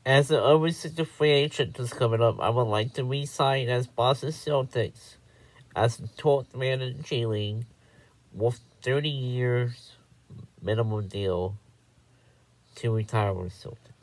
As the unrestricted free agent is coming up, I would like to resign as Boston Celtics as the 12th man in the G League with 30 years minimum deal to retire with Celtics.